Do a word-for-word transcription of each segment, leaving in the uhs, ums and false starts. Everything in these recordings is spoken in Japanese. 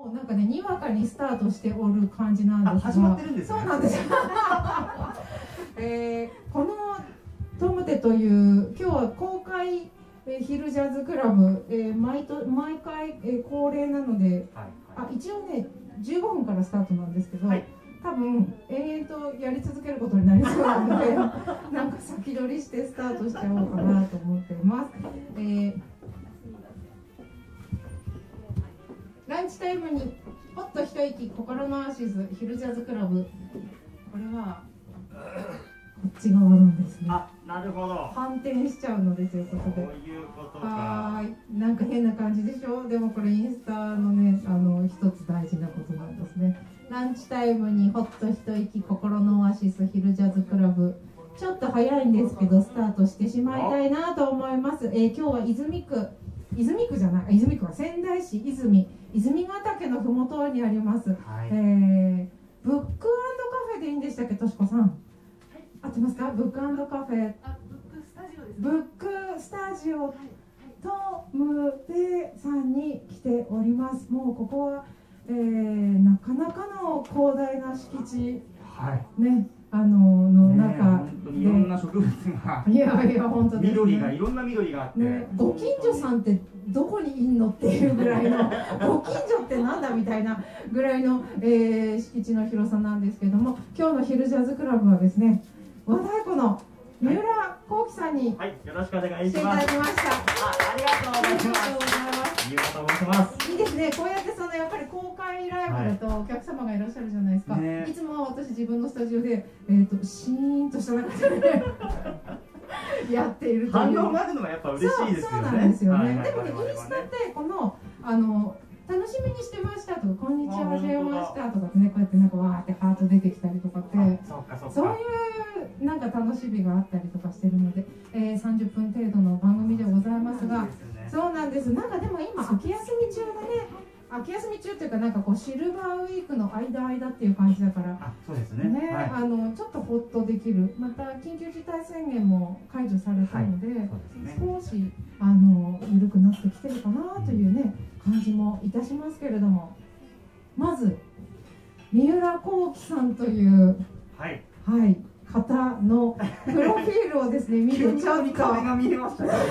なんかね、にわかにスタートしておる感じなんですが、 始まってるんですね。 そうなんですよ。えー、このトムテという今日は公開、えー、ヒルジャズクラブ、えー、毎と毎回、えー、恒例なので、はいはい、あ一応ねじゅうごふんからスタートなんですけど、はい、多分延々とやり続けることになりそうなのでなんか先取りしてスタートしちゃおうかなと思っています。えーランチタイムにほっと一息心のアシスヒルジャズクラブ、これはこっち側なんですね。 あ、なるほど。 反転しちゃうのですよ、ここで。 こういうことか。 はい、なんか変な感じでしょ。でもこれインスタのね、あの一つ大事なことなんですね。ランチタイムにほっと一息心のオアシスヒルジャズクラブ、ちょっと早いんですけどスタートしてしまいたいなと思います。えー、今日は泉区泉区じゃない泉区は仙台市泉泉ヶ岳のふもとにあります、はい、えー、ブック&カフェでいいんでしたっけ、としこさん、はい、合ってますか。ブック&カフェ、 あ、ブックスタジオです。 ブックスタジオトムテさんに来ております。もうここは、えー、なかなかの広大な敷地、はい、ね、あのの中で、いろんな植物が、 いやいや本当ですね、 緑がいろんな緑があって、ね、 ご近所さんってどこにいんのっていうぐらいのご近所ってなんだみたいなぐらいの、えー、敷地の広さなんですけれども、今日のヒルジャズクラブはですね、和太鼓の三浦幸喜さんに、 はい、よろしくお願いします。 来ていただきました。 あ、ありがとうございます。三浦と申します。 いいですね、こうやってそのやっぱり公開ライブだとお客様がいらっしゃるじゃないですか、はいね、いつも私自分のスタジオで、えー、とシーンとした中でやっているという、 反応があるのがやっぱ嬉しいですよね。 そうなんですよね、はいはい、でもね、 はい、 インスタってこのあの楽しみにしてましたとか、こんにちは、はじめましたとかってね、こうやってなんかわーってハート出てきたりとかって、そういうなんか楽しみがあったりとかしてるので、えー、さんじゅっぷん程度の番組でございますが、そうなんです、なんかでも今秋休み中だね、秋休み中っていうか、なんかこうシルバーウィークの間間っていう感じだから、 あ、そうですね、ね、はい、 あのちょっとほっとできる、また緊急事態宣言も解除されたので、はい、そうですね、少しあの緩くなってきてるかなというね、感じもいたしますけれども、まず三浦幸喜さんという、はい、はい、方のプロフィールをですね見るちょっと壁が見えましたね。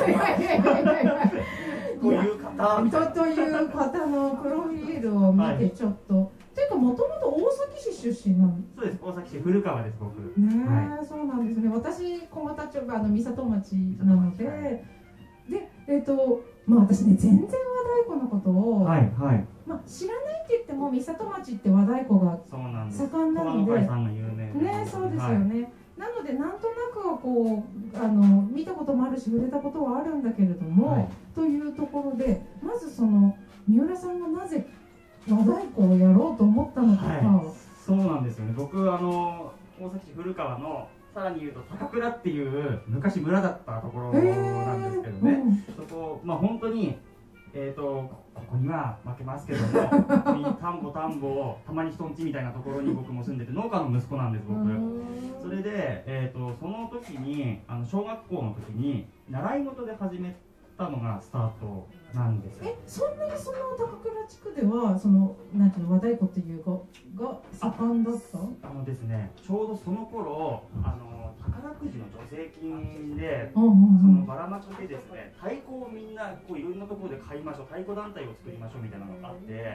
という方とという方のプロフィールを見てちょっと、はい、というかもともと大崎市出身なの。 そうです、大崎市古川です、僕。 ね、はい、そうなんですね。私小俣町があの三郷町なので、はい、でえっ、ー、とまあ私ね全然和太鼓のことを、はいはい、まあ知らないって言っても三郷町って和太鼓が盛んなので、ね、そうですよね。はい、なのでなんとなくはこうあの見たこともあるし触れたことはあるんだけれども、はい、というところでまずその三浦さんがなぜ和太鼓をやろうと思ったのか、はい、 そうなんですよね。僕あの大崎市古川のさらに言うと高倉っていう昔村だったところなんですけどね、うん、そこまあ本当にえーとここには負けますけども、ここに田んぼ田んぼたまに人んちみたいなところに僕も住んでて、農家の息子なんです僕。それで、えーとその時にあの小学校の時に習い事で始めたのがスタートなんですよ。 え、そんなにその高倉地区ではそのなんていうの和太鼓っていうかが盛んだった？ あのですね、ちょうどその頃あの宝くじの助成金で、そのばらまきでですね、太鼓をみんなこういろんなところで買いましょう、太鼓団体を作りましょうみたいなのがあって、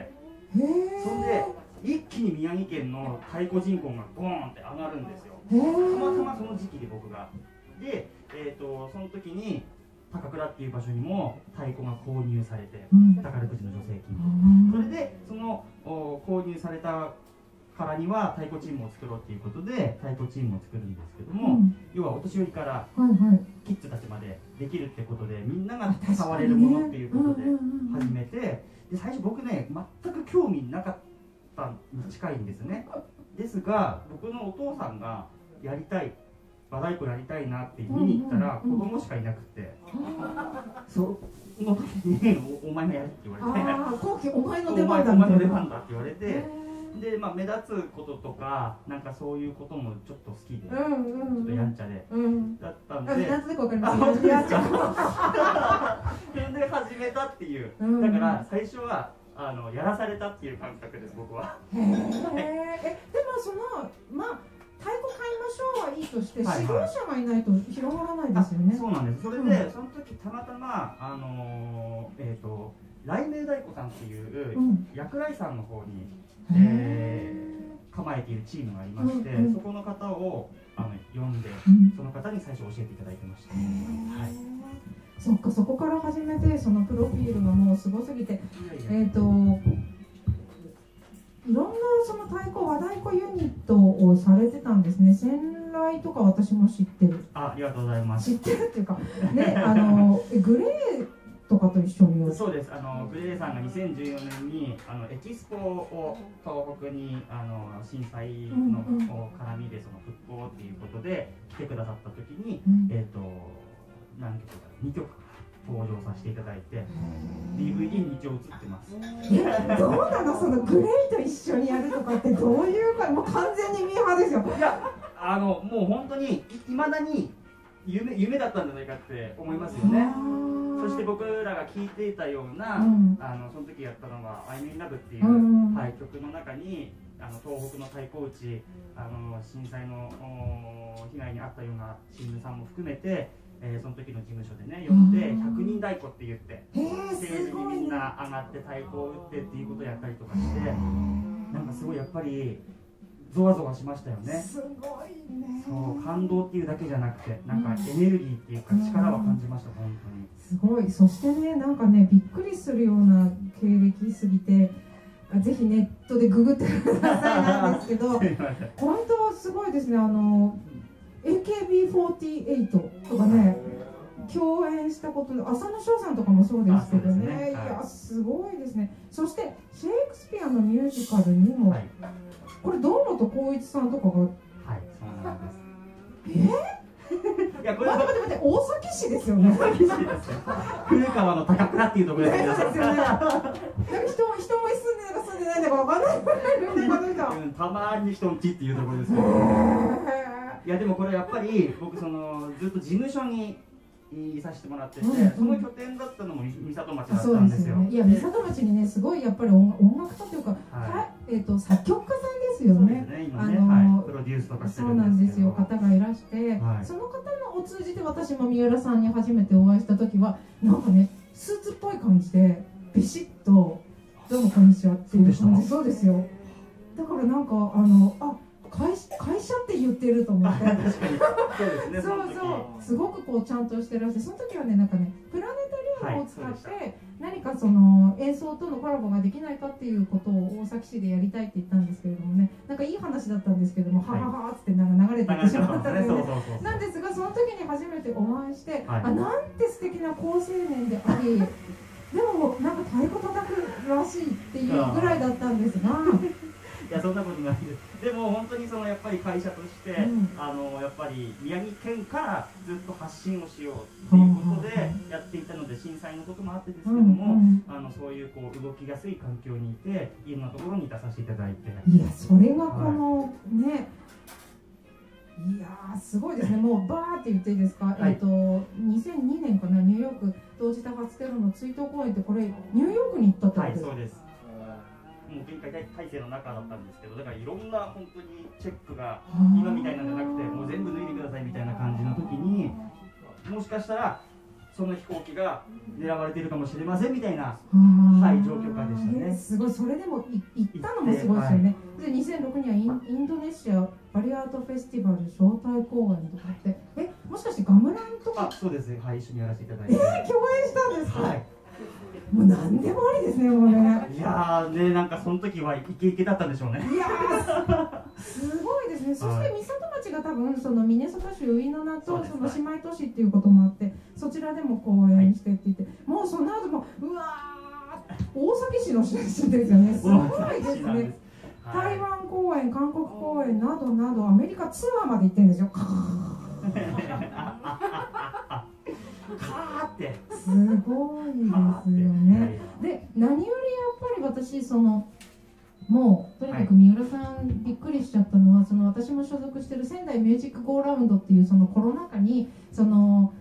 そんで一気に宮城県の太鼓人口がボーンって上がるんですよ。たまたまその時期で僕がで、えーとその時に高倉っていう場所にも太鼓が購入されて、うん、宝くじの助成金、うん、それでその購入されたからには太鼓チームを作ろうっていうことで太鼓チームを作るんですけども、うん、要はお年寄りからキッズたちまでできるってことで、みんなが触れるものっていうことで始めて、で最初僕ね全く興味なかったに近いんですね。ですが僕のお父さんがやりたい和太鼓やりたいなって見に行ったら子供しかいなくて、その時にお前がやるって言われて、 ああ、後期お前の出番だお前の出番だって言われて、でまあ目立つこととかなんかそういうこともちょっと好きで、ちょっとやんちゃでだったんで、 目立つ子分かります。やんちゃ。 それで始めたっていう。だから最初はあのやらされたっていう感覚です僕は。 へえ。え、でもそのまあ太鼓買いましょうはいいとして、はいはい、指導者がいないと広がらないですよね。 そうなんです。それで、うん、その時たまたまあのー、えっ、ー、と雷鳴太鼓さんっていう、うん、薬来山の方に、えー、構えているチームがありまして、うんうん、そこの方をあの呼んで、うん、その方に最初教えていただいてました。はい。 そっか、そこから始めて、そのプロフィールがもうすごすぎて、えっといろんなその太鼓和太鼓ユニットをされてたんですね。先来とか私も知ってる。 あ、ありがとうございます。 知ってるっていうか、ね、あのグレーとかと一緒に。 そうです。あのグレーさんがにせんじゅうよねんにあのエキスポを東北にあの震災の絡みでその復興っていうことで来てくださった時に、うん、えっと何曲かにきょく登場させていただいて ディーブイディー に一応映ってます。 え、どうなの、そのグレーと一緒にやるとかってどういうか、もう完全にミーハーですよ。 いや、あのもう本当にいまだに夢夢だったんじゃないかって思いますよね。そして僕らが聴いていたような、うん、あのその時やったのは「I'm in Love」っていう、うんはい、曲の中にあの東北の太鼓打ち、あの震災の被害に遭ったような新聞さんも含めて、えー、その時の事務所でね呼んでひゃくにん太鼓って言ってステージにみんな上がって太鼓を打ってっていうことをやったりとかして、なんかすごいやっぱりゾワゾワしましたよね。 すごいね。 そう、感動っていうだけじゃなくて、なんかエネルギーっていうか力は感じました、本当に。 すごい。そしてね、なんかね、びっくりするような経歴すぎて、ぜひネットでググってくださいなんですけど、本当すごいですね。あの エーケービーフォーティーエイト とかね、共演したことで、浅野翔さんとかもそうですけどね、ね、いやすごいですね。そしてシェイクスピアのミュージカルにも、はい、これ堂本光一さんとかが、はい、 そうなんです。 えー、いやこれ待って待って待って、大崎市ですよね。大崎市ですよ。 古川の高倉っていうところですよね。なんか人人も住んでるか住んでないのかわかんないぐらいのたまに人んちっていうところですよ。いやでもこれやっぱり僕そのずっと事務所にいさせてもらってて、うんうん、その拠点だったのも三郷町だったんですよ。 そうですよね。いや三郷町にねすごいやっぱり音楽家というか、はい、えっと作曲家さんですよね。 そうですね、今ね、あの、はい、プロデュースとかしてるんですけど。 そうなんですよ、方がいらして、はい、その方のを通じて私も三浦さんに初めてお会いした時はなんかねスーツっぽい感じでビシッとどうもこんにちはっていう感じ。そうですよ。だからなんかあのあ会, 会社って言ってると思って確かにそうですね。そうそう、すごくこうちゃんとしてらっしゃる。その時はねなんかねプラネタリウムを使って何かその演奏とのコラボができないかっていうことを大崎市でやりたいって言ったんですけれどもね、なんかいい話だったんですけども、はい、はははってなんか流れていってしまったので、ね、なんですがその時に初めてお会いして、はい、あなんて素敵な好青年でありでもなんか太鼓叩くらしいっていうぐらいだったんですがいやそんなことないです。でも本当にそのやっぱり会社として、うん、あのやっぱり宮城県からずっと発信をしようっていうことでやっていたので、震災のこともあってですけども、うんうん、あのそういうこう動きやすい環境にいていろんなところに出させていただいて、 いやそれがこの、はい、ねいやーすごいですね。もうバーって言っていいですか、はい、えっとにせんにねんかな、ニューヨーク同時多発テロの追悼公演ってこれニューヨークに行ったってことですか？ はい、そうです。もう厳戒態勢の中だったんですけど、だからいろんな本当にチェックが今みたいなんじゃなくてもう全部脱いでくださいみたいな感じの時に、もしかしたらその飛行機が狙われているかもしれませんみたいな、はい、状況下でしたね。 すごい。それでも行ったのもすごいですよね。はい、でにせんろくにはイン、インドネシアバリアートフェスティバル招待公演とかって、えもしかしてガムランとか？ あ、そうです。はい、一緒にやらせていただいて。 えー、共演したんですか？ はい。 もう何でもありですね、もうね。 いやーね、なんかその時はイケイケだったんでしょうね。 いやーすごいですね。そして三郷町が多分そのミネソタ州ウイノナとその姉妹都市っていうこともあって、そちらでも公演してって言って、はい、もうその後もうわー大崎市の出身ですよね。すごいですね。台湾公演、韓国公演などなどアメリカツアーまで行ってるんですよ。 カーってすごいですよね。で何よりやっぱり私そのもうとにかく三浦さんびっくりしちゃったのは、その私も所属してる仙台ミュージックゴーラウンドっていうそのコロナ禍にその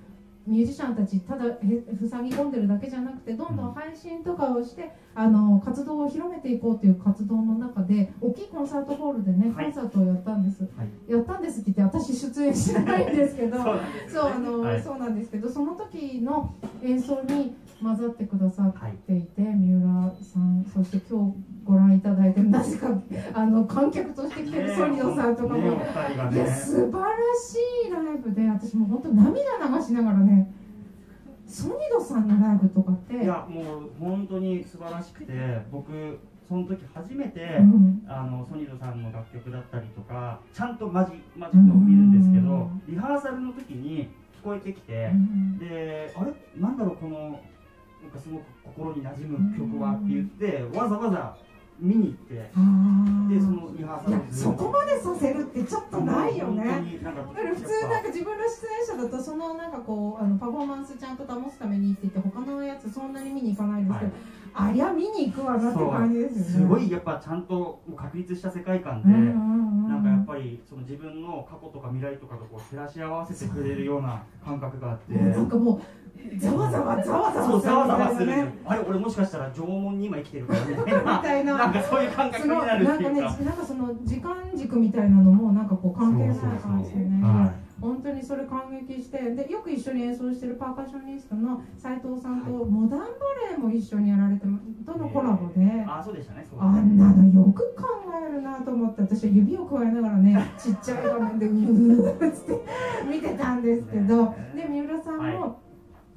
ミュージシャンたちただふさぎ込んでるだけじゃなくて、どんどん配信とかをしてあの活動を広めていこうという活動の中で大きいコンサートホールでね、コンサートをやったんです、はい、やったんですって言って私出演してないんですけどそうあの、はい、そうなんですけど、その時の演奏に混ざってくださっていて、はい、三浦さん、そして今日ご覧いただいてるなぜかあの観客として来てるソニドさんとかも、ねね、いや素晴らしいライブで、私も本当涙流しながらね、ソニドさんのライブとかって、 いやもう本当に素晴らしくて、僕その時初めて、うん、あのソニドさんの楽曲だったりとかちゃんとマジマジックを見るんですけど、リハーサルの時に聞こえてきて、うん、であれなんだろうこのなんかすごく心に馴染む曲はって言って、うん、わざわざ見に行って、でそのリハーサルでそこまでさせるってちょっとないよね。だから普通なんか自分の出演者だとそのなんかこうあのパフォーマンスちゃんと保つためにって言って他のやつそんなに見に行かないんですけど、はい、ありゃ見に行くわなって感じですよね。 すごいやっぱちゃんともう確立した世界観で、なんかやっぱりその自分の過去とか未来とかとこう照らし合わせてくれるような感覚があって、 なんかもうざわざわざわざわする、ざわざわする。あれ俺もしかしたら縄文に今生きてるからねみたいな、なんかそういう感覚になるっていうか、 なんかね、なんかその時間軸みたいなのもなんかこう関係ない感じでね。本当にそれ感激して、でよく一緒に演奏してるパーカッショニストの斉藤さんとモダンバレーも一緒にやられてとのコラボで、 あそうでしたね、 あんなのよく考えるなと思って、私は指を加えながらねちっちゃい画面でうーっつって見てたんですけど、で三浦さんも、はい、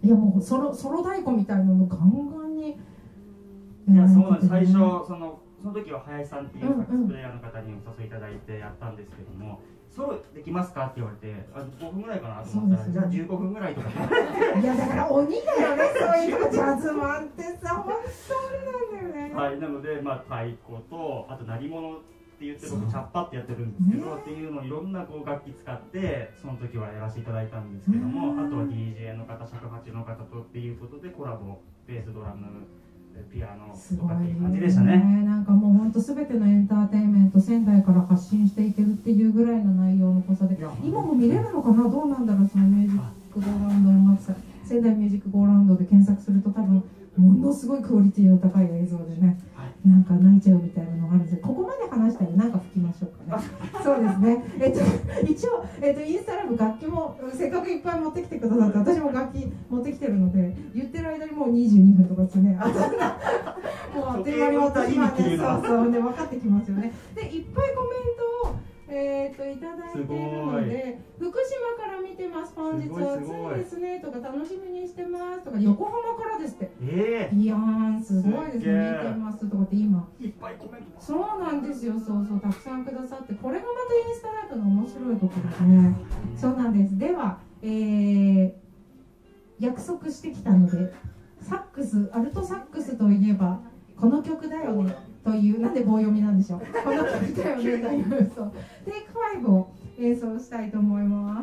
いやもうソロソロ太鼓みたいなのガンガンに、 いやそうなんです。最初そのその時は林さんっていうサックスプレイヤーの方にお誘いいただいてやったんですけども、ソロできますかって言われて、あごふんぐらいかなと思ったら、じゃあじゅうごふんぐらいとかいやだから鬼だよね、そういうとこジャズマンってさ、本当になんだよね。 はい、なのでまあ太鼓とあと鳴り物って言って僕チャッパってやってるんですけど、っていうのをいろんなこう楽器使ってその時はやらせていただいたんですけども、あとは ディージェー の方、尺八の方とっていうことでコラボ、ベース、ドラム、ピアノとかっていう感じでしたね。 なんかもう本当すべてのエンターテインメント仙台から発信していけるっていうぐらいの内容の濃さで、今も見れるのかな、どうなんだろう。そのミュージックゴーラウンド音楽祭、仙台ミュージックゴーラウンドで検索すると多分ものすごいクオリティの高い映像でね、はい、なんか泣いちゃうみたいなのがあるんですけど、ここまで話したらなんか吹きましょうかね。そうですね、えっと、一応、えっと、インスタライブ楽器もせっかくいっぱい持ってきてくださって、私も楽器持ってきてるので、言ってる間にもうにじゅうにふんとかですね、あもうあっという間に私はね、そうそうね、分かってきますよね。でいっぱいコメントをえー、といただいているので、福島から見てます、本日は暑いですねとか、楽しみにしてますとか、横浜からですって、 えー、 いやーすごいですね、見てますとかって今いっぱいコメント、 そうなんですよ、そうそうたくさんくださって、これがまたインスタライブの面白いところでね、そうなんです。では、えー、約束してきたので、サックス、アルトサックスといえばこの曲だよねという、なんで棒読みなんでしょう、この曲だよねというそうテイクファイブを演奏したいと思います。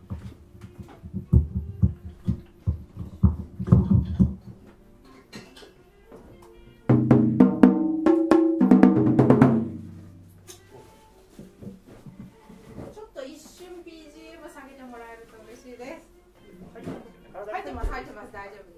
ちょっと一瞬 ビージーエム 下げてもらえると嬉しいです。入ってます、入ってます、大丈夫です。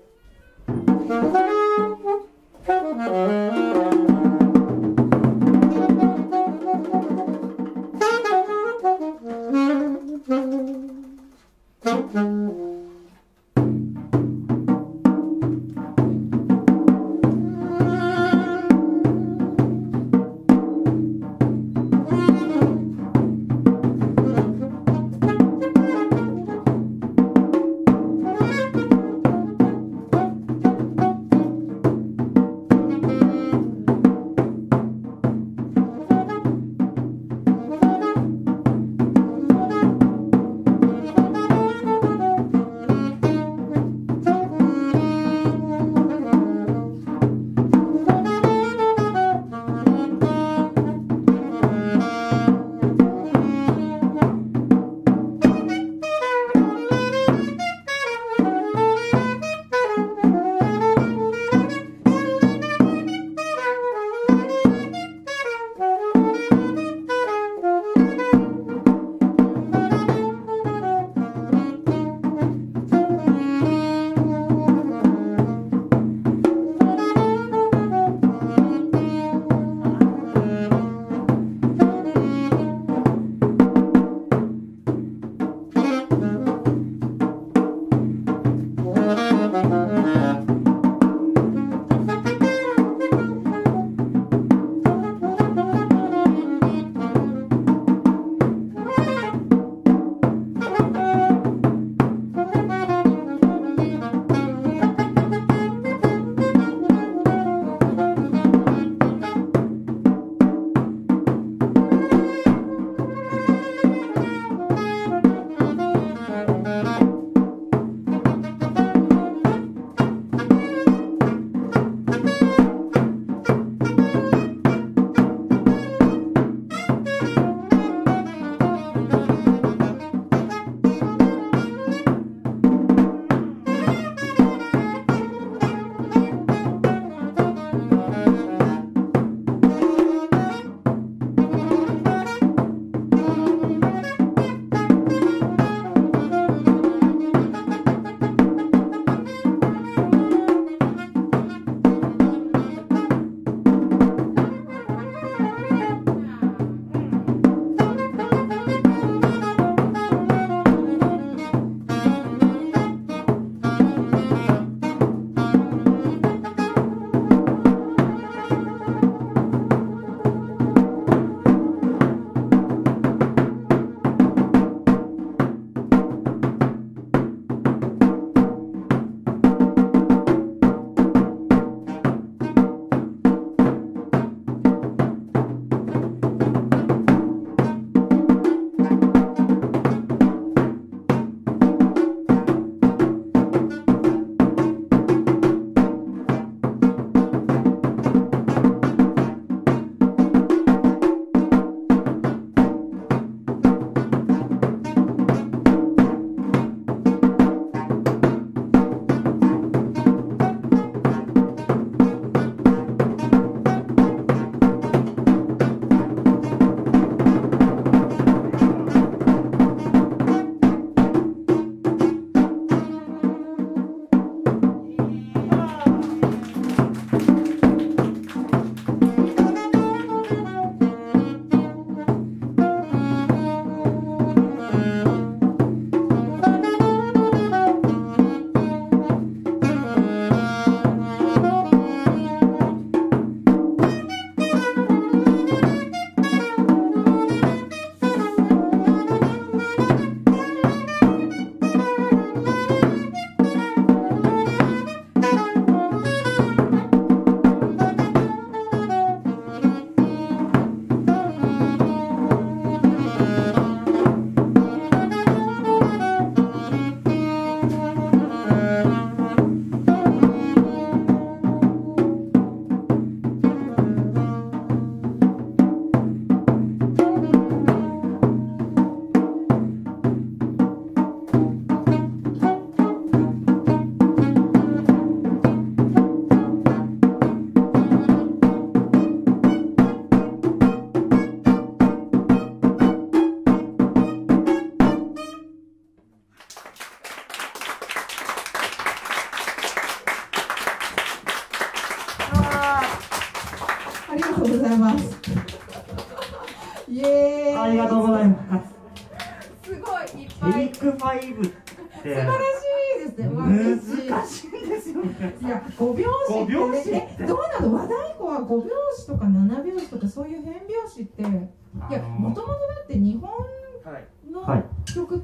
とうございます。イエーイ。 ありがとうございます。 すごいいっぱい。 テイクファイブって素晴らしいですね。 難しいんですよね。 いや、ご拍子ってね、え、どうなの？和太鼓はご拍子とかなな拍子とかそういう変拍子って、いや、もともとだって日本の曲って、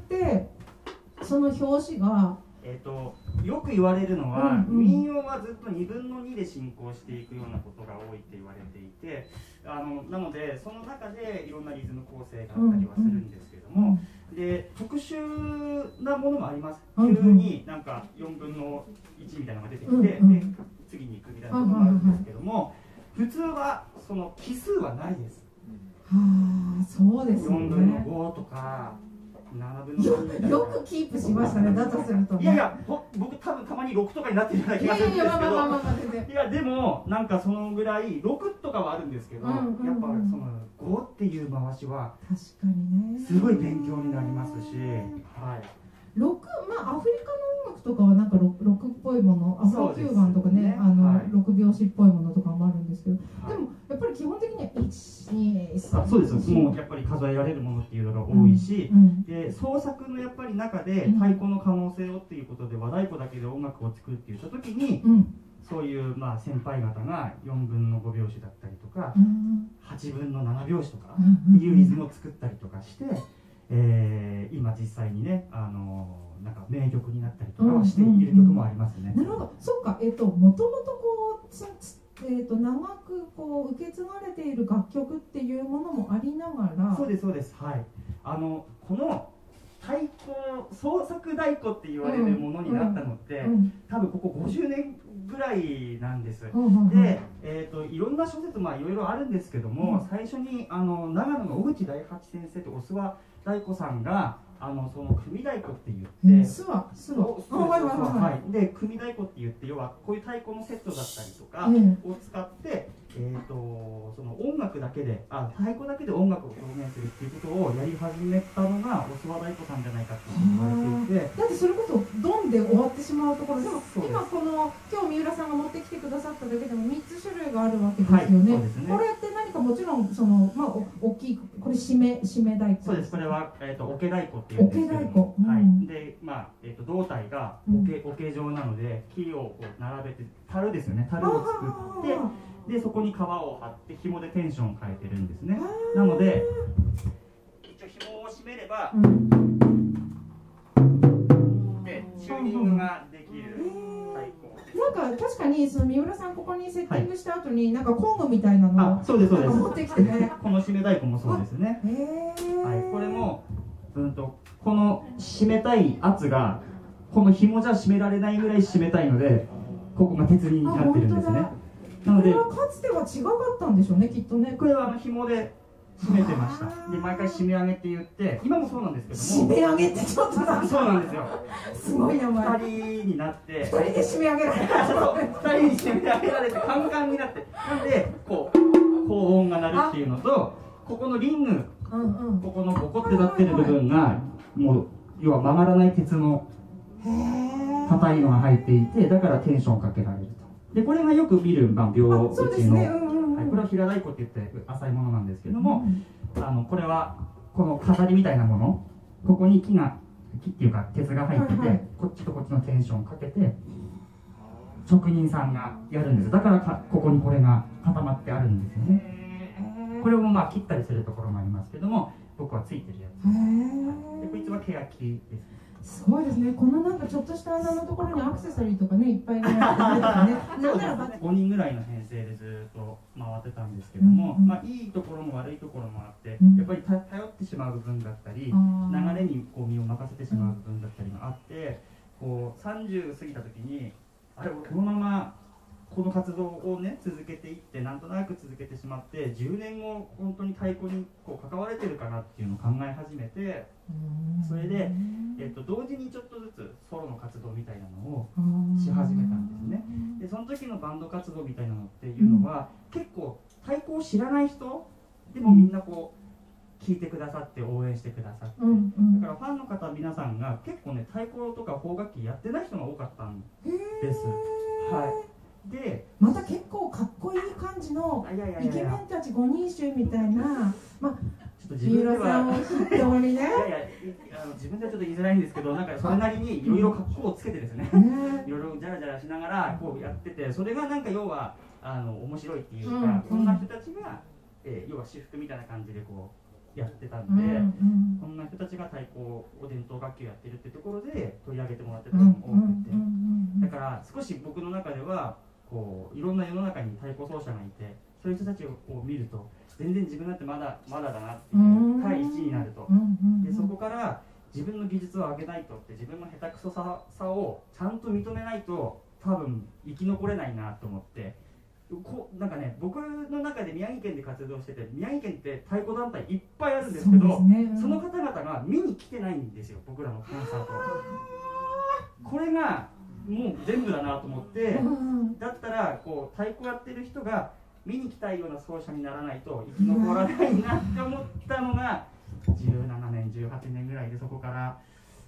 その表紙が。 えー、とよく言われるのは、うんうん、民謡はずっとにぶんのにで進行していくようなことが多いって言われていて、あのなのでその中でいろんなリズム構成があったりはするんですけども、うんうん、で特殊なものもあります。急になんかよんぶんのいちみたいなのが出てきて、うんうん、で次に行くみたいなこともあるんですけども、普通はその奇数はないです。 はあ、そうですね。 よんぶんのごとかななぶんのよんよ, よくキープしましたね。だとすると、ね、 いやいや、僕多分たまにろくとかになってるような気がするんですけど、いやでもなんかそのぐらいろくとかはあるんですけど、うんうんうん、やっぱそのごっていう回しは確かにね、 すごい勉強になりますし、はい、 ロック、まあアフリカの音楽とかはなんかロックっぽいもの、アフロキューバンとかね、あのろくびょうしっぽいものとかもあるんですけど、でもやっぱり基本的にはいち、に、さん、 そうです。もうやっぱり数えられるものっていうのが多いし、で創作のやっぱり中で太鼓の可能性をっていうことで和太鼓だけで音楽を作るって言った時に、そういうまあ先輩方がよんぶんのごびょうしだったりとか、はちぶんのななびょうしとかっていうリズムを作ったりとかして、えー、今実際にね、あのー、なんか名曲になったりとかしている曲もありますね。 なるほど、そっか、えっともともとこうつつえー、と長くこう受け継がれている楽曲っていうものもありながら、 そうですそうです、はい、あのこの太鼓創作太鼓って言われるものになったのって、うんうん、多分ここごじゅうねんぐらいなんです、うん、で、えー、といろんな諸説、まあいろいろあるんですけども、うん、最初にあの長野の小口大八先生とお諏訪太鼓さんがあのその組太鼓って言って、 えー、諏訪諏訪はいはいはいはい、で組太鼓って言って要はこういう太鼓のセットだったりとかを使って、えー、とその音楽だけであ太鼓だけで音楽を表現するっていうことをやり始めたのがお諏訪太鼓さんじゃないかって言われていて、 だってそれこそドンで終わってしまうところでも今この今日三浦さんが持ってきてくださっただけでもみっつ種類があるわけですよね。はい、そうですね。これって何かもちろんそのまあ大きいこれ締め締め太鼓。 そうです。これはえっ、ー、と桶太鼓っていうんですけども、うん、はい。でまあえっ、ー、と胴体が桶桶状なので木をこう並べて樽ですよね。樽を作って。でそこに皮を張って紐でテンションを変えてるんですね。なので一応紐を締めれば、うん、でチューニングができる太鼓。 なんか確かにその三浦さんここにセッティングした後に、はい、なんか工具みたいなのをそうですそうです持ってきてね。 この締め太鼓もそうですね。はい、これもうんとこの締めたい圧がこの紐じゃ締められないぐらい締めたいので、ここが鉄になってるんですね。なのでこれはかつては違かったんでしょうね、きっとね。 これはあの紐で締めてました。で毎回締め上げって言って、今もそうなんですけども、 締め上げってちょっとなんそうなんですよ。 すごい名前。 ふたりになってふたりで締め上げられてふたりに締め上げられてカンカンになって、なんでこう高音が鳴るっていうのと、ここのリング、うんうん、ここのボコってなってる部分がもう要は曲がらない鉄の硬いのが入っていて、だからテンションかけられると。でこれがよく見る、まあ、秒打ちの、ねうんうんはい、これは平太鼓って言って浅いものなんですけども、うん、あのこれはこの飾りみたいなもの、ここに木が木っていうか鉄が入ってて、はいはい、こっちとこっちのテンションをかけて職人さんがやるんです。だからかここにこれが固まってあるんですよね。これもまあ切ったりするところもありますけども、僕はついてるやつで、こいつはケヤキです。 すごいですね。このなんかちょっとした穴のところにアクセサリーとかねいっぱいあってね。 ごにんぐらいの編成でずっと回ってたんですけども、うんうん、まあいいところも悪いところもあって、うん、やっぱり頼ってしまう部分だったり、流れにこう身を任せてしまう部分だったりがあって、こうさんじゅう過ぎた時にあれこのままこの活動をね続けていってなんとなく続けてしまって、じゅうねんご本当に太鼓にこう関われてるかなっていうのを考え始めて、それで、えっと、同時にちょっとずつソロの活動みたいなのをし始めたんですね。でその時のバンド活動みたいなのっていうのは、うん、結構太鼓を知らない人でもみんなこう聴いてくださって応援してくださって、うんうん、だからファンの方皆さんが結構ね太鼓とか邦楽器やってない人が多かったんです。はいでまた結構かっこいい感じのイケメンたちごにん衆みたいな、まあ、 ちょっと自分では筆頭にねいやいやあの自分ではちょっと言いづらいんですけど、なんかそれなりにいろいろ格好をつけてですね、いろいろジャラジャラしながらこうやってて、それがなんか要はあの面白いっていうか、うん、そんな人たちが、えー、要は私服みたいな感じでこうやってたんで、うんうん、こんな人たちが太鼓を伝統楽器をやってるってところで取り上げてもらってたのも多くて、だから少し僕の中ではこういろんな世の中に太鼓奏者がいて、そういう人たちを見ると全然自分だってまだまだだなっていう第一になると、でそこから自分の技術を上げないとって、自分の下手くそさをちゃんと認めないと多分生き残れないなと思って、こなんかね僕の中で宮城県で活動してて、宮城県って太鼓団体いっぱいあるんですけど、 そ,、ねうん、その方々が見に来てないんですよ、僕らのコンサート。これがもう全部だなと思って、だったらこう太鼓やってる人が見に来たいような奏者にならないと生き残らないなって思ったのがじゅうななねんじゅうはちねんぐらいで、そこから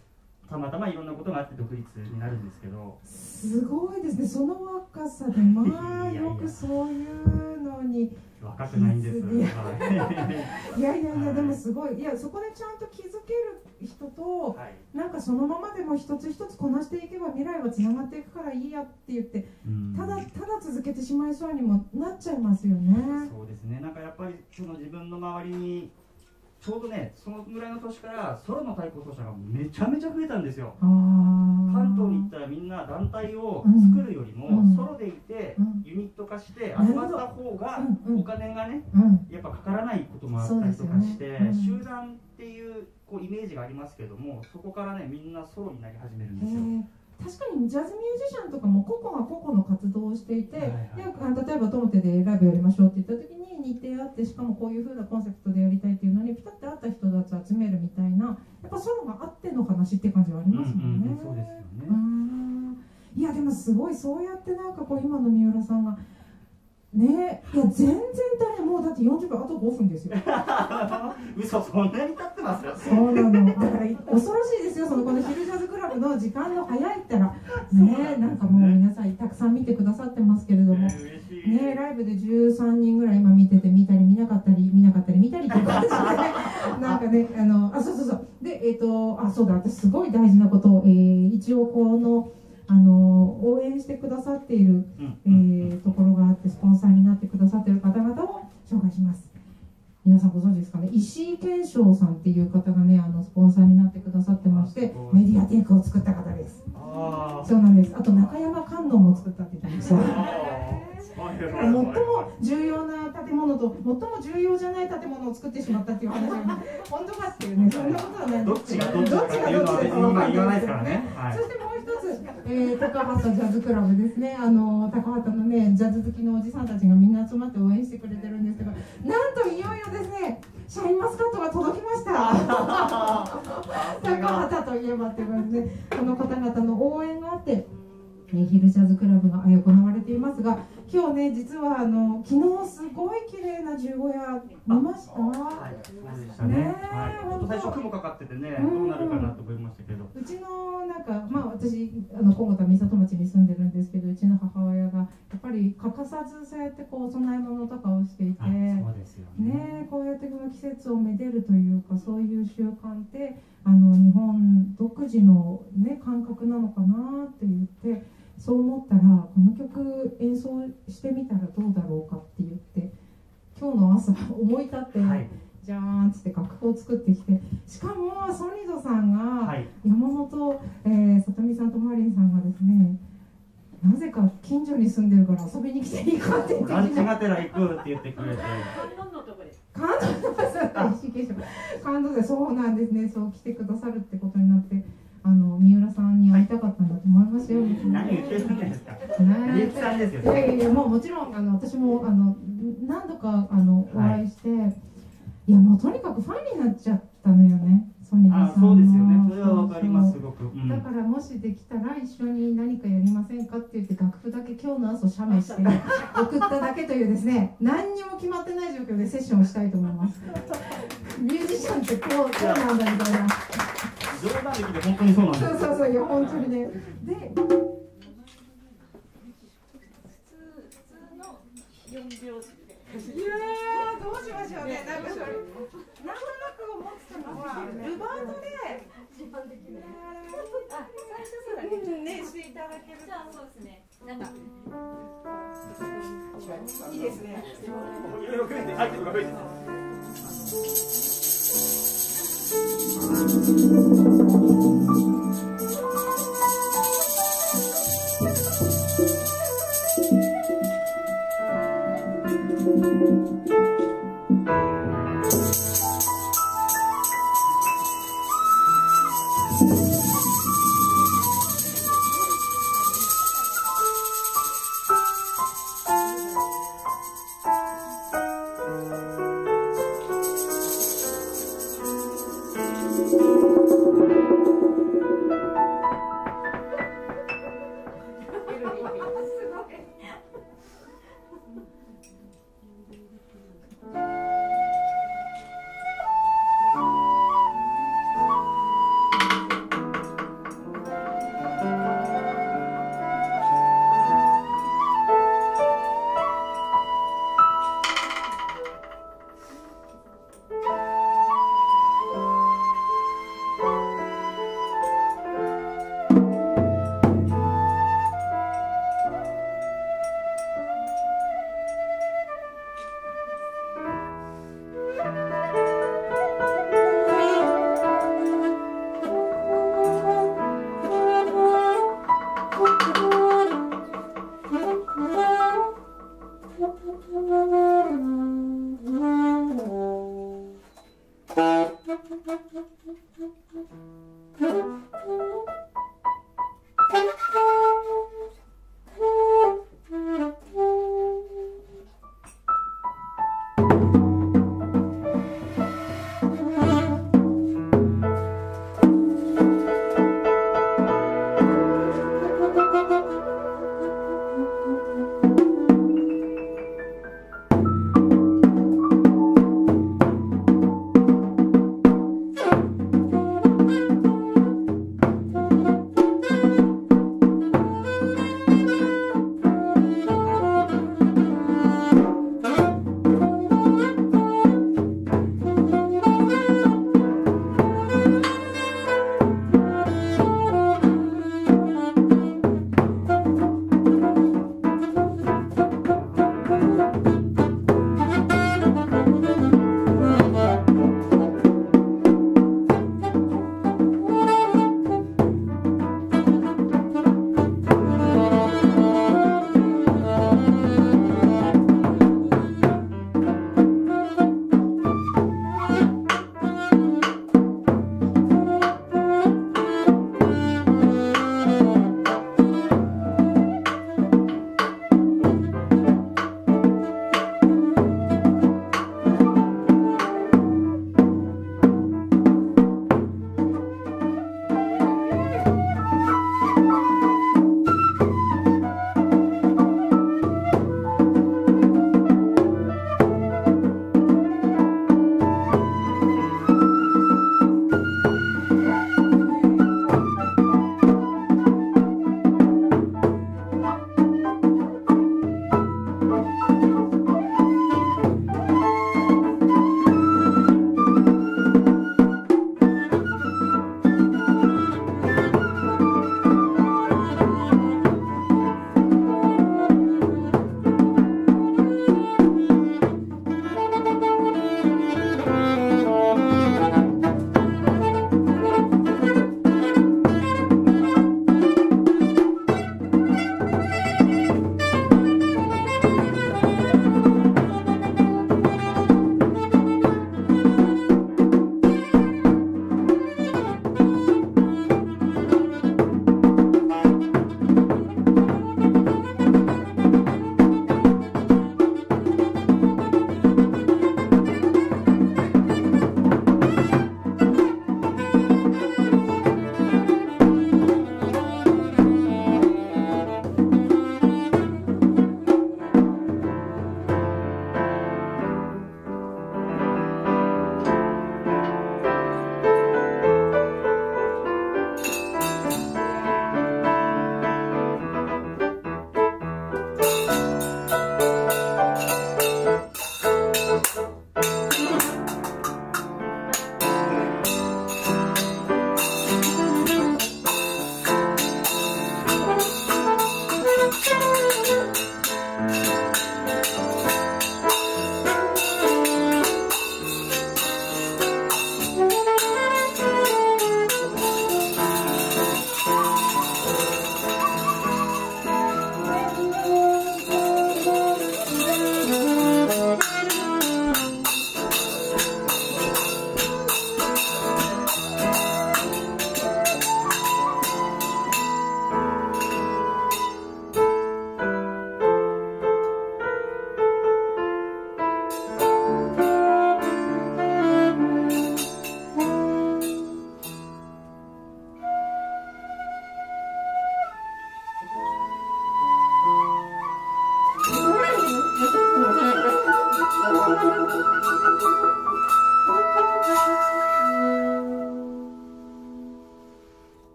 たまたまいろんなことがあって独立になるんですけど。 すごいですね、その若さでまあよくそういうのに若くないんです。いやいやいや、でもすごい、いやそこでちゃんと気づける人と、はい、なんかそのままでも一つ一つこなしていけば未来はつながっていくからいいやって言って、ただただ続けてしまいそうにもなっちゃいますよね。 そうですね、なんかやっぱりその自分の周りにちょうどね、そのぐらいの年からソロの太鼓奏者がめちゃめちゃ増えたんですよ。関東に行ったらみんな団体を作るよりも、うん、ソロでいて、うん、ユニット化して集まった方がお金がね、うん、やっぱかからないこともあったりとかして、ね、うん、集団っていうこうイメージがありますけども、そこからねみんなソロになり始めるんですよ。 確かにジャズミュージシャンとかも個々が個々の活動をしていて、はいはいはい、例えばトモテでライブやりましょうって言った時に日程あって、しかもこういう風なコンセプトでやりたいっていうのにピタッと合った人たちを集めるみたいな、やっぱソロがあっての話っていう感じはありますもんね。 そうですよね。 いやでもすごい、そうやってなんかこう今の三浦さんがね、いや全然誰もうだってよんじゅっぷん、あとごふんですよ。 嘘、そんなに経ってますよ。 そうなの、だから恐ろしいですよ、そのこの昼ジャズクラブの時間の早いったらね、なんかもう皆さんたくさん見てくださってますけれども、ね、ライブでじゅうさんにんぐらい今見てて、見たり見なかったり見なかったり見たりっていう感じでなんかね、あのあそうそうそうで、えっ、ー、とあそうだ、私すごい大事なことを、えー、一応このあの応援してくださっている、えー、ところがあって、スポンサーになってくださっている方々を紹介します。皆さんご存知ですかね、石井健翔さんっていう方がね、あのスポンサーになってくださってまして、メディアテイクを作った方です。あ、そうなんです。あと中山観音も作ったって言ってました。最も重要な建物と最も重要じゃない建物を作ってしまったっていう話が本当かっていうね、そんなことはないんですけど、どっちがどっちかっていうのは別に今言わないですからね。はい、そしてもう一つ、えー、高畑ジャズクラブですね。あの高畑のねジャズ好きのおじさんたちがみんな集まって応援してくれてるんですけど、なんといよいよですね、シャインマスカットが届きました。高畑といえばっていう感じで、この方々の応援があって、えー、ヒルジャズクラブが行われていますが、今日ね、実はあの昨日すごい綺麗な十五夜見ました。 はい、そうでしたね。はい、本当最初雲かかっててね、どうなるかなと思いましたけど。 うちのなんかまあ私あの小田美里町に住んでるんですけど、うちの母親がやっぱり欠かさずそうやってこうお供え物とかをしていて、 そうですよね。 ね、こうやってこの季節をめでるというか、そういう習慣ってあの日本独自のね感覚なのかなって言って。そう思ったら、この曲演奏してみたらどうだろうかって言って、今日の朝思い立って、はい、じゃーんっつって楽譜を作ってきて、しかもソニドさんが、はい、山本、えー、さとみさんとマリンさんがですね、なぜか近所に住んでるから遊びに来ていいかって言って、 ランチがてら行くって言ってくれて、 関東のとこで関東の関東で、そうなんですね、そう来てくださるってことになって、あの三浦さんに会いたかったんだと思いますよ。 何言ってるんですか。みゆきさんですよ。いやいや、もうもちろんあの私もあの何度かあのお会いして、はい、いやもうとにかくファンになっちゃったのよね。ソニーさんの。あ、 そうですよね。それはわかりますすごく。うん、 だからもしできたら一緒に何かやりませんかって言って楽譜だけ今日の朝写メして送っただけというですね、何にも決まってない状況でセッションをしたいと思います。ミュージシャンってこうこうなんだみたいな。 冗談で聞いて本当にそうなんです。 そうそうそう、いや本当にね。で、普通普通のよんびょうしで。いやーどうしましょうね。なんかそれなんとなく思ってたのはルバートで一般的な。あ、最初そうだね。ねしていただける。じゃあそうですね。なんかいいですね。いろいろ増えてアイテムが増えてる。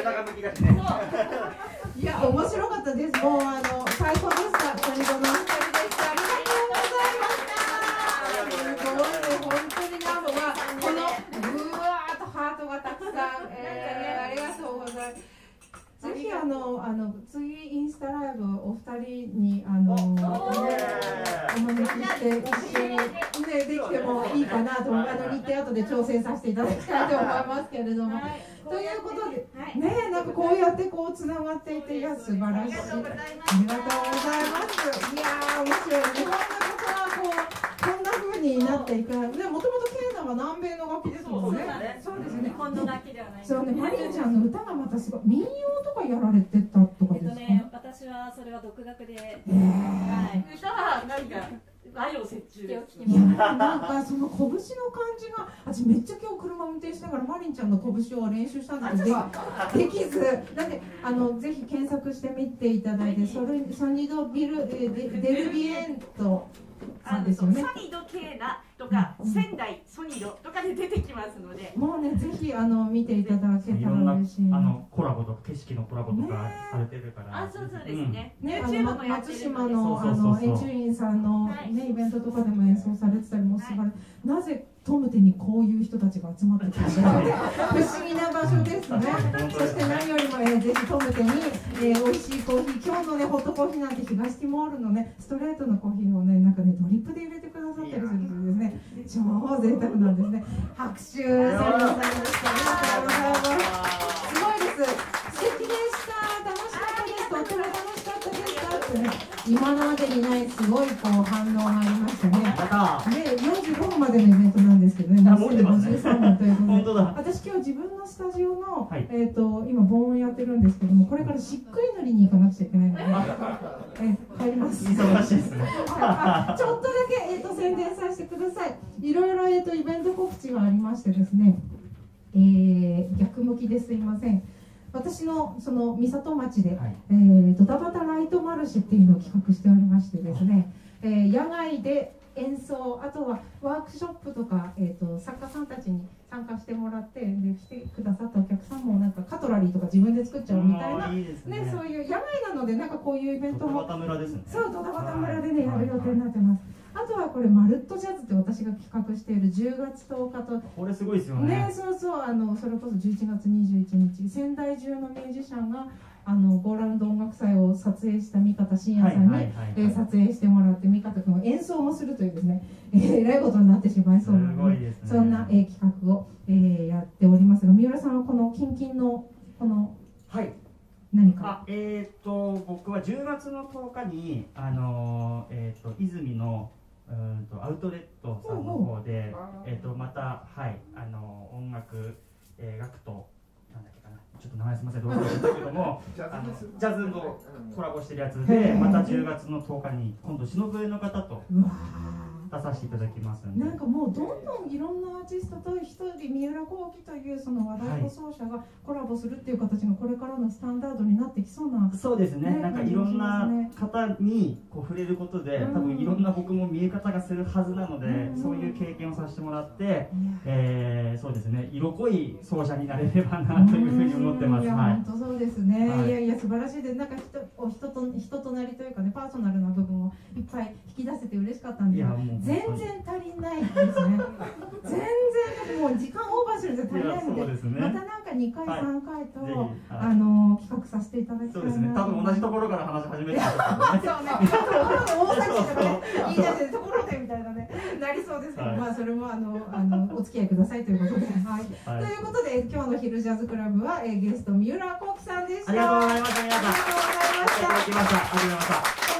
中向きがちね。 いや面白かったです。もうあの最高でした。トリコのお二人でした。ありがとうございました。すごい本当になんかこのぐわーっとハートがたくさん、えー、ありがとうございます。ぜひあのあの次インスタライブお二人にあのお招きして一緒にねできてもいいかなと思う。あの日程後で調整させていただきたいと思いますけれども。ということでねなんかこうやってこうつながっていていや素晴らしい。ありがとうございます。いやー面白い。日本のことはこうこんな風になっていく。でもともとケイナは南米の楽器ですもんね。そうですね。 日本の楽器ではない。 そうねマリンちゃんの歌がまたすごい民謡とかやられてたとかですか。 えっとね私はそれは独学で。 えー、はい。 歌は何か和洋折衷で。 いやなんかその拳の感じが私めっちゃ今日車運転しながらマリンちゃんの拳を練習したんだけどできずなんであのぜひ検索してみていただいてソルソニドビルデルビエントさんですよね。 ソニドケーナとか仙台ソニドとかで出てきますのでもうねぜひあの見ていただけたら嬉しい。 あのコラボとか景色のコラボとかされてるから。 あそうそうですね。 ねあの松島のあのエチュインさんのねイベントとかでも演奏されてたりもする。なぜトムテにこういう人たちが集まってくるのか不思議な場所ですね。そして何よりも、えー、ぜひトムテに、えー、美味しいコーヒー今日のねホットコーヒーなんて東ティモールのねストレートのコーヒーをねなんかねドリップで入れてくださったりするんですね。超贅沢なんですね。拍手されました。ありがとうございます。すごいです。素敵でした。楽しかったです。とても楽しかったですってね今までにないすごいこう反応がありましたね。でよんじゅうごふんまでのイベントなんですけどね。にせんごじゅうさんねんということで私今日自分のスタジオの、はい、えっと今防音やってるんですけどもこれからしっくい塗りに行かなくちゃいけないので、え帰ります。 忙しいですね。 ちょっとだけ、えー、と宣伝させてください。いろいろ、えー、とイベント告知がありましてですね、えー、逆向きですいません。私のその三郷町で、はい、えー、ドタバタライトマルシェっていうのを企画しておりましてですね、えー、野外で演奏あとはワークショップとか、えー、と作家さんたちに参加してもらってで来てくださったお客さんもなんかカトラリーとか自分で作っちゃうみたいな、いいですね、ね、そういう野外なのでなんかこういうイベントもドタバタ村ですね。 そうドタバタ村でねやる予定になってます。あとはこれマルットジャズって私が企画しているじゅうがつとおかとこれすごいですよね。 ねそうそうあのそれこそじゅういちがつにじゅういちにち仙台中のミュージシャンがあのゴーラウンド音楽祭を撮影した三方信也さんに撮影してもらって三方君を演奏もするというですね、えー、えらいことになってしまいそうなので、ね、そんな、えー、企画を、えー、やっておりますが三浦さんはこのキンキンのこのはい何かあえっ、ー、と僕はじゅうがつのとおかにあのー、えっ、ー、と泉のうんとアウトレットさんの方で、えー、とまたはいあのー、音楽、えー、学徒なんだっけかなちょっと名前すみませんどうぞですけどもジャズのコラボしてるやつでまたじゅうがつのとおかに今度篠笛の方と出させていただきますんでなんかもうどんどんいろんなアーティストと一人三浦幸喜というその和太鼓奏者がコラボするっていう形がこれからのスタンダードになってきそうな、 そうですね、なんかいろんな方にこう触れることで、うん、多分いろんな僕も見え方がするはずなので、うん、そういう経験をさせてもらって、うん、えー、そうですね色濃い奏者になれればなというふうに思ってます。 いや、 はい、 本当そうですね、はい、いやいや素晴らしいです。なんか人お人と人となりというかねパーソナルな部分をいっぱい引き出せて嬉しかったんですが全然足りないですね全然もう時間オーバーするんですよ足りないので、ね、またなんかにかい、はい、さんかいと、はい、あの企画させていただきたいな。 そうですね、多分同じところから話し始めてるんですそうね、ところで大崎とかね言い出してところでみたいなねなりそうですけど、はい、まあそれもあのあのお付き合いくださいということで、はいはい、ということで今日の昼ジャズクラブは、えー、ゲスト三浦幸喜さんでした。 ありがとうございました。 ありがとうございました。 ありがとうございました。ありがとうございました。